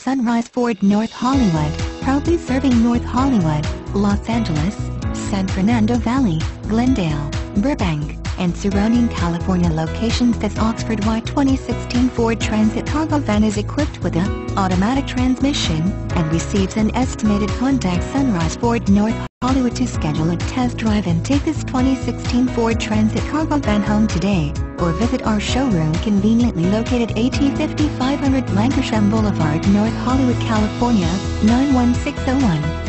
Sunrise Ford North Hollywood, proudly serving North Hollywood, Los Angeles, San Fernando Valley, Glendale, Burbank, and surrounding California locations. This Oxford Y 2016 Ford Transit cargo van is equipped with an automatic transmission and receives an estimated contact Sunrise Ford North Hollywood to schedule a test drive and take this 2016 Ford Transit cargo van home today, or visit our showroom conveniently located at 5500 Lankershim Boulevard, North Hollywood, California, 91601.